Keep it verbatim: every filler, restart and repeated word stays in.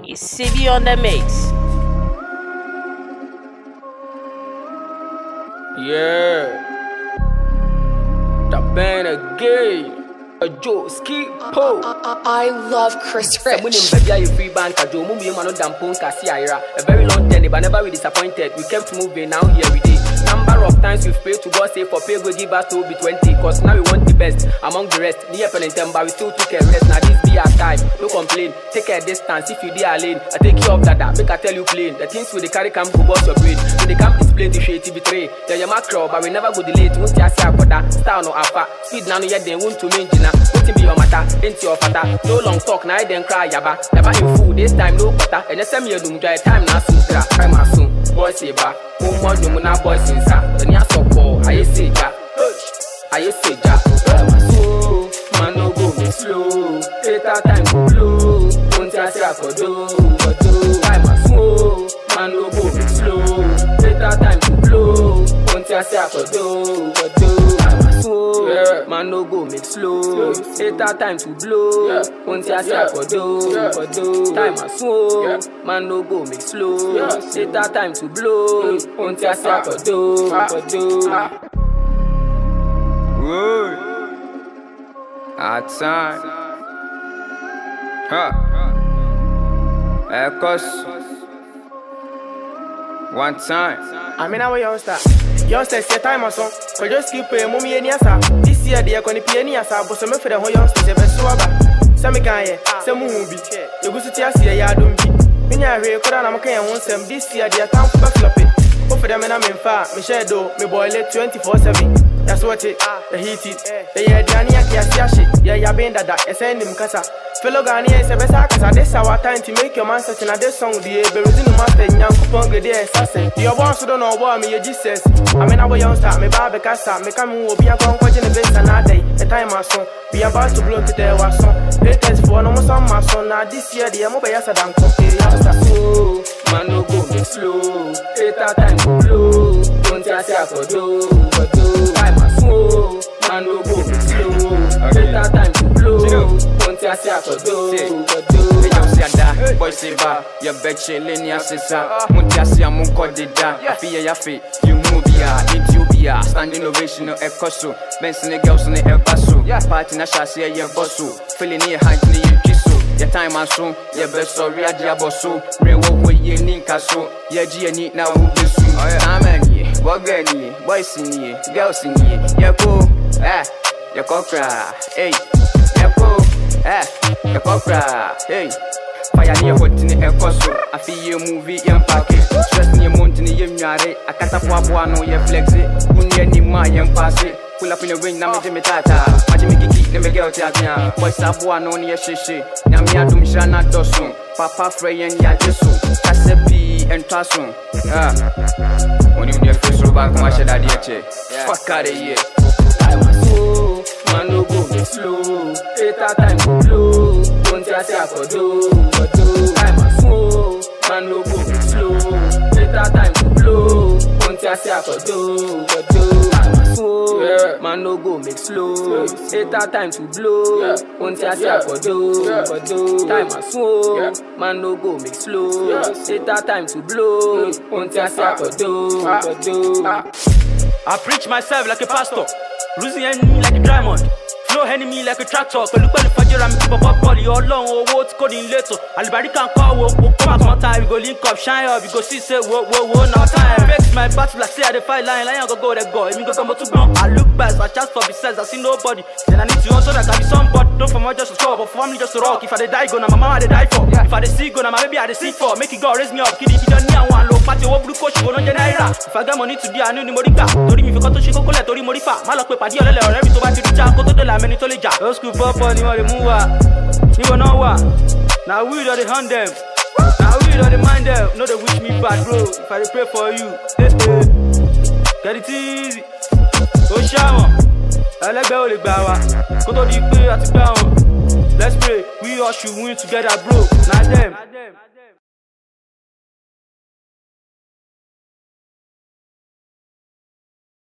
It's City on the mix. Yeah, the band again. A Joe Ski Po. I love Chris Rich. A very long journey, but never we disappointed. We kept moving, now here we did. Number of times we've prayed to God, say for pay, go give us to be twenty. Cause now we want the best among the rest. Near pen and but we still took a rest. Now this be our time, no complain. Take a distance if you dear lane. I take you off that, make I tell you plain. The things with the carry camp go boss your brain. When they camp display to shade T V three. Then your macro, but we never go delay. Once you see a quarter, star no alpha. Speed now, yet they won't to main dinner. Waiting be your matter, into your father. No long talk, now I then cry yaba. Never in food, this time no quarter. And the same year doom dry time now soon. Time as soon, boys say back. Home more do na boys in sa. Then you so call, I say ja. I say ja. Time as soon, man no go me slow. Take that time to blow. Don't you say I could do, but do. Time as soon, man no go me slow. Take that time to blow. Don't you say I could do, but do. Yeah. Man no go make slow. Take that time to blow. Once you say I could do, but do. Time as slow. Man no go make slow. Take that time to blow. Once you say I could do, but do. Good. Hard time. Huh. Echoes. One time. I mean, how you start? Youngsters, your time or so. So just keep paying mommy and yasa. This year, they are going to pay any yasa, but some of them are youngsters, a best swabber. Some can, some movie. You go to Tiasia, ya don't be. When you are here, I'm going to them. This year, they are time for floppy. Both of them and I'm in far. Michelle, do, me boil it twenty-four seven. That's what it, the heat it. The year, Dania, Kiashi, yeah, ya been that, I send him casa. Fellow Ghanaian is a best actor. This our time to make your man such in a this song. The Beruzino Master, young Kupong, the assassin. Your boss don't know what me, you just says. I mean, our young star, me barber cassa, me come will be a conquering the best another day. The time I saw, we about to blow to their wasson. Latest for no some my son. Now this year, the Amoba Yasadam company. Slow, man, no go me slow. Take that time to blow. Don't you say I could do, but do. Time I slow, man, no go me slow. Take that time to blow. Don't you say I could do, but do. Boy say ba, ya betche linear sisa. Muntiasi amun kodida. Afiya ya fi, you move ya, Ethiopia. Standing ovation no ekoso. Benson the girls in the El Paso. Party na shasi ya bosso. Feeling near hand ni you kisso. Your time and soon, your best sorry a diaboso. Rewo we ye ninka so. Ye G ni na who be soon. Amen ye, wagani, boys in ye, girls in ye. Ya ko, eh, ya kokra, hey. Ya ko, eh, ya kokra, hey. Fire near hot in the ecoso. I feel you movie and packet. Stress near mountain in yare. I can't afford one on your flex it. Only any my and pass it. Pull up in the ring, now me tata. I make it keep them girl tata. Boys up one on your shishi. Namia dum shana dosun. Papa Frey and Yajisu. Casepi and Tasun. Ah. When you get first back, my shed idea. Fuck out of here. Time was slow. Man, no go me slow. Take that time to blow. Don't you say I could do, but do. Time was slow. Man, no go me slow. Take that time to blow. Don't you say I could do, but do. Time was slow. Yeah. Man, no go make slow. Take that time to blow. Don't you say I could do, but do. Time was slow. Man, no go make slow. Take that time to blow. Don't you say I could do, but do. I preach myself like a pastor, losing enemy like a diamond. Flow enemy like a tractor. Pẹ̀lú pẹ̀lú fàjọra mi keep up up bọ́ọ̀lì ọlọ́run owó tí kò ní létò. Àlùbárí kan kọ́ wo wo come out one time we go link up shine up we go see say wo wo wo now time. Vex my battle like say I dey fight line lion go go dey go. Èmi go mo tún gbọ́n. I look back I chance for besides I see nobody. Then I need to hustle like I be somebody. Don't for my just to score but for family just to rock. If I dey die go na my mama I dey die for. If I dey sick go na my baby I dey sick for. Make it go raise me up kidi kidi ní àwọn àlọ́ pàtẹ owó burúkú òṣìwò ló ń jẹ náírà. If I get money today I know ni mo rí gbà. Torí mi fi kọ́ tó ṣe kókó lẹ̀ torí mo rí fà. Má lọ pé pàdé ọ̀lẹ́lẹ̀ ọ̀rẹ́ mi tó bá ti rí já kó tó dé làmẹ́ni tó lè jà. School papa, you want to move out. You want to know what? Now we do the hand them. Now we do the mind them. No, they wish me bad, bro. If I pray for you, hey, hey. Get it easy. Go shaman. I like the only bow. Go to the pay at the ground. Let's pray. We all should win together, bro. Not them.